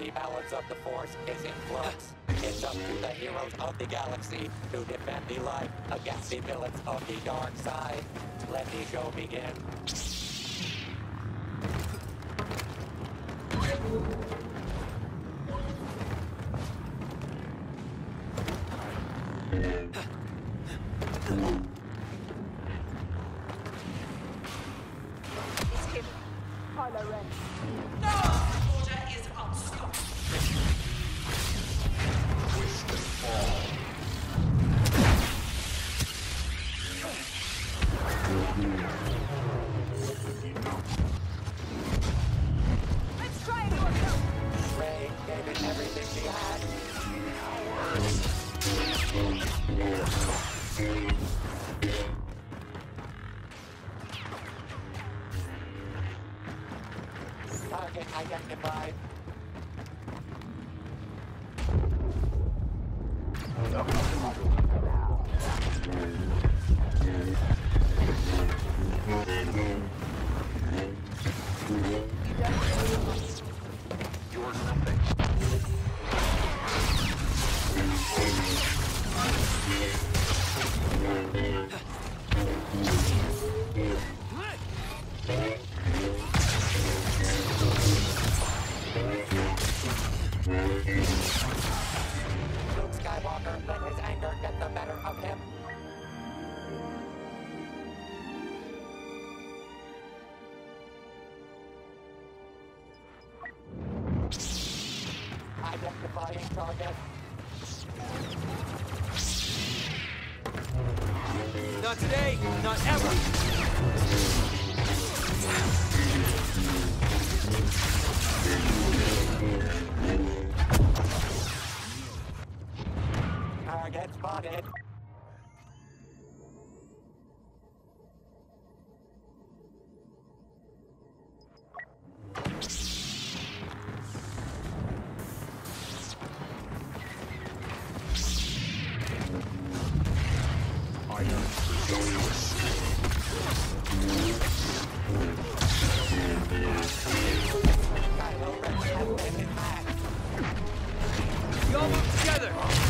The balance of the Force is in flux. It's up to the heroes of the galaxy to defend the light against the villains of the dark side. Let the show begin. It's him, Kylo Ren. Order is unstoppable. Twisted fall. Let's try it ourselves. Rey gave it everything she had. Target identified. You're nothing. Luke Skywalker let his anger get the better of him. Identifying target. Not today, not ever. Target spotted. I am presumptuous. Kylo Ren has been his match. We all move together.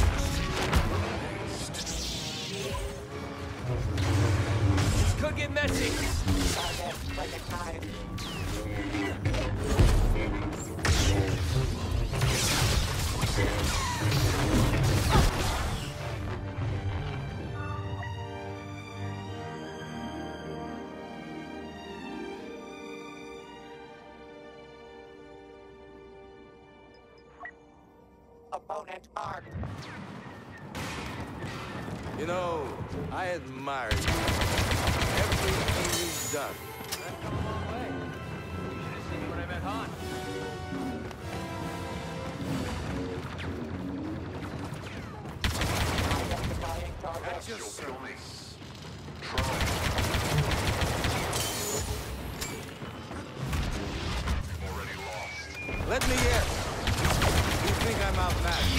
This could get messy. Target recognized. Opponent marked. You know, I admire you. Everything you've done. I've come a long way. You should have seen me when I met Han. Identifying target. You'll kill me. Try. Already lost. Let me in. You think I'm outmatched?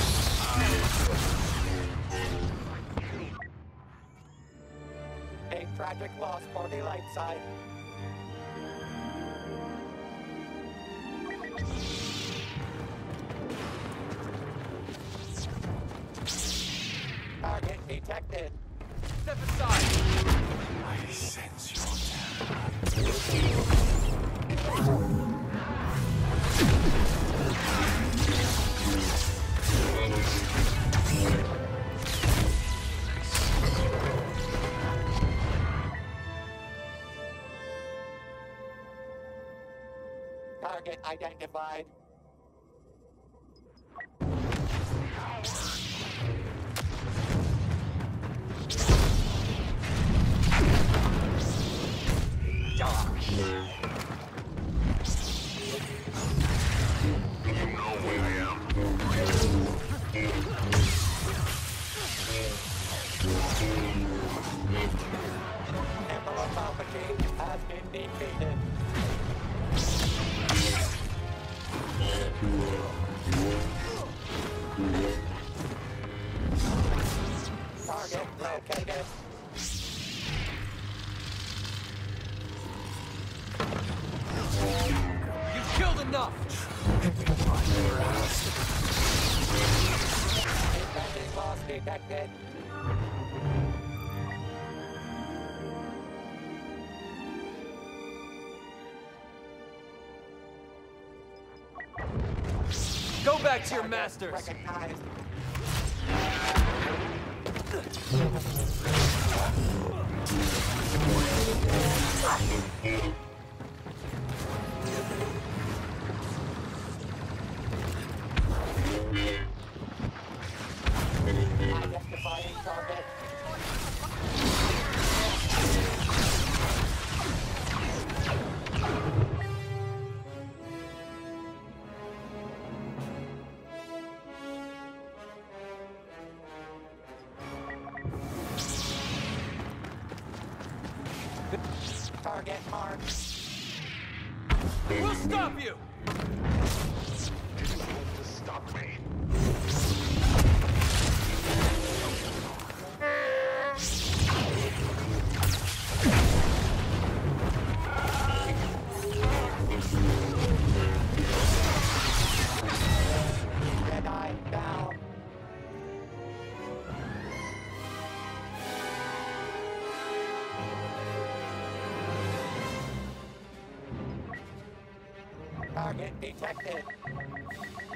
A tragic loss for the light side. Target detected. Step aside. I sense your terror. Target identified. You know where I am. Emperor Palpatine has been defeated. detected. Go back to your masters! Recognized. Identifying target. Target marked. We'll stop you! To stop me. Jedi down. Target detected.